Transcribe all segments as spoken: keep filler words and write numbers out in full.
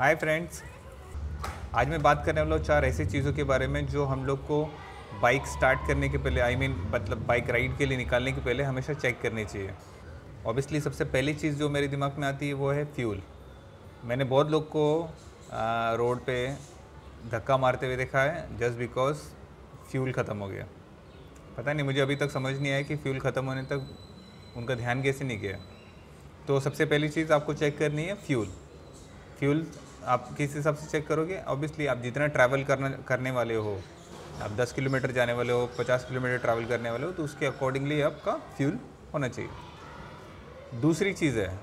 Hi friends, आज मैं बात करने वाला हूँ चार ऐसी चीज़ों के बारे में जो हम लोग को बाइक स्टार्ट करने के पहले आई I मीन mean, मतलब बाइक राइड के लिए निकालने के पहले हमेशा चेक करनी चाहिए। ऑब्वियसली सबसे पहली चीज़ जो मेरे दिमाग में आती है वो है फ्यूल। मैंने बहुत लोग को आ, रोड पे धक्का मारते हुए देखा है जस्ट बिकॉज फ्यूल ख़त्म हो गया। पता नहीं, मुझे अभी तक समझ नहीं आया कि फ्यूल ख़त्म होने तक उनका ध्यान कैसे नहीं गया। तो सबसे पहली चीज़ आपको चेक करनी है फ्यूल। फ्यूल आप किस हिसाब से चेक करोगे? ऑब्वियसली आप जितना ट्रैवल करना करने वाले हो, आप दस किलोमीटर जाने वाले हो, पचास किलोमीटर ट्रैवल करने वाले हो, तो उसके अकॉर्डिंगली आपका फ्यूल होना चाहिए। दूसरी चीज़ है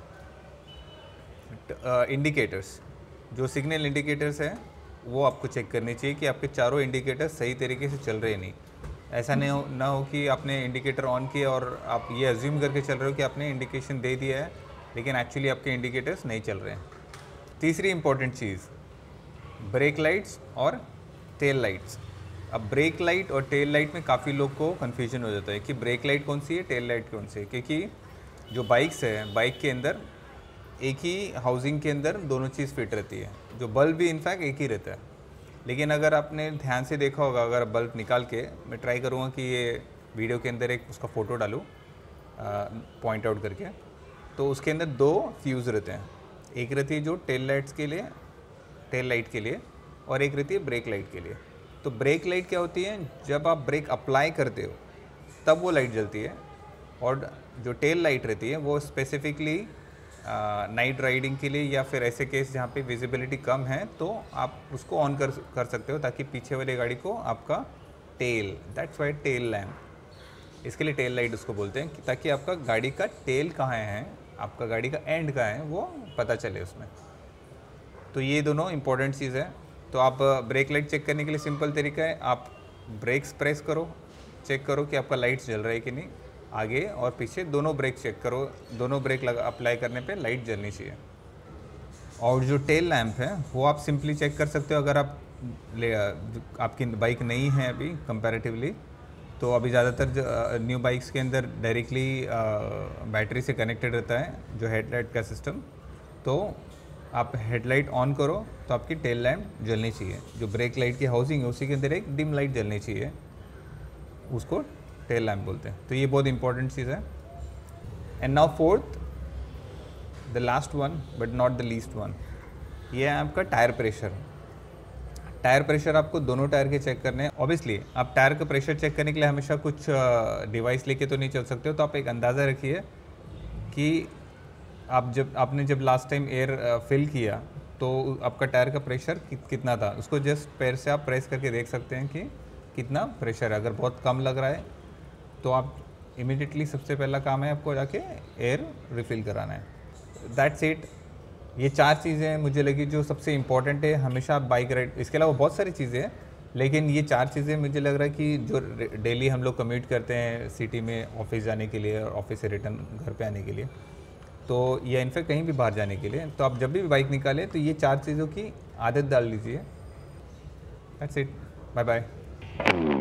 इंडिकेटर्स। जो सिग्नल इंडिकेटर्स हैं वो आपको चेक करनी चाहिए कि आपके चारों इंडिकेटर्स सही तरीके से चल रहे हैं नहीं। ऐसा नहीं हो ना हो कि आपने इंडिकेटर ऑन किया और आप ये अज्यूम करके चल रहे हो कि आपने इंडिकेशन दे दिया है, लेकिन एक्चुअली आपके इंडिकेटर्स नहीं चल रहे हैं। तीसरी इंपॉर्टेंट चीज़, ब्रेक लाइट्स और टेल लाइट्स। अब ब्रेक लाइट और टेल लाइट में काफ़ी लोग को कन्फ्यूजन हो जाता है कि ब्रेक लाइट कौन सी है, टेल लाइट कौन सी है, क्योंकि जो बाइक्स है, बाइक के अंदर एक ही हाउसिंग के अंदर दोनों चीज़ फिट रहती है। जो बल्ब भी इनफैक्ट एक ही रहता है। लेकिन अगर आपने ध्यान से देखा होगा, अगर बल्ब निकाल के, मैं ट्राई करूँगा कि ये वीडियो के अंदर एक उसका फ़ोटो डालूँ पॉइंट आउट करके, तो उसके अंदर दो फ्यूज़ रहते हैं। एक रहती है जो टेल लाइट्स के लिए, टेल लाइट के लिए, और एक रहती है ब्रेक लाइट के लिए। तो ब्रेक लाइट क्या होती है? जब आप ब्रेक अप्लाई करते हो तब वो लाइट जलती है, और जो टेल लाइट रहती है वो स्पेसिफिकली नाइट राइडिंग के लिए, या फिर ऐसे केस जहाँ पे विजिबिलिटी कम है तो आप उसको ऑन कर कर सकते हो, ताकि पीछे वाली गाड़ी को आपका tail, that's why tail lamp, इसके लिए टेल लाइट उसको बोलते हैं, ताकि आपका गाड़ी का टेल कहाँ है, आपका गाड़ी का एंड कहाँ है, वो पता चले उसमें। तो ये दोनों इंपॉर्टेंट चीज़ है। तो आप ब्रेक लाइट चेक करने के लिए सिंपल तरीका है, आप ब्रेक्स प्रेस करो, चेक करो कि आपका लाइट्स जल रहा है कि नहीं। आगे और पीछे दोनों ब्रेक चेक करो, दोनों ब्रेक लगा अप्लाई करने पे लाइट जलनी चाहिए। और जो टेल लैम्प है वो आप सिंपली चेक कर सकते हो, अगर आप ले आपकी बाइक नहीं है अभी कंपैरेटिवली, तो अभी ज़्यादातर न्यू बाइक्स के अंदर डायरेक्टली बैटरी से कनेक्टेड रहता है जो हेडलाइट का सिस्टम। तो आप हेडलाइट ऑन करो तो आपकी टेल लैम्प जलनी चाहिए। जो ब्रेक लाइट की हाउसिंग है उसी के अंदर एक डिम लाइट जलनी चाहिए, उसको टेल लैम्प बोलते हैं। तो ये बहुत इंपॉर्टेंट चीज़ है। And now fourth, the last one but not the least one, ये है आपका टायर प्रेशर। टायर प्रेशर आपको दोनों टायर के चेक करने हैं। ऑब्वियसली आप टायर का प्रेशर चेक करने के लिए हमेशा कुछ डिवाइस लेके तो नहीं चल सकते हो, तो आप एक अंदाज़ा रखिए कि आप जब आपने जब लास्ट टाइम एयर फिल किया तो आपका टायर का प्रेशर कि, कितना था। उसको जस्ट पैर से आप प्रेस करके देख सकते हैं कि कितना प्रेशर है। अगर बहुत कम लग रहा है तो आप इमीडिएटली सबसे पहला काम है आपको जाके एयर रिफ़िल कराना है। That's it. ये चार चीज़ें मुझे लगी जो सबसे इम्पॉर्टेंट है हमेशा आप बाइक राइड, इसके अलावा बहुत सारी चीज़ें हैं, लेकिन ये चार चीज़ें मुझे लग रहा है कि जो डेली हम लोग कम्यूट करते हैं सिटी में ऑफिस जाने के लिए और ऑफिस से रिटर्न घर पे आने के लिए, तो या इनफैक्ट कहीं भी बाहर जाने के लिए, तो आप जब भी बाइक निकालें तो ये चार चीज़ों की आदत डाल लीजिए। That's it, bye bye.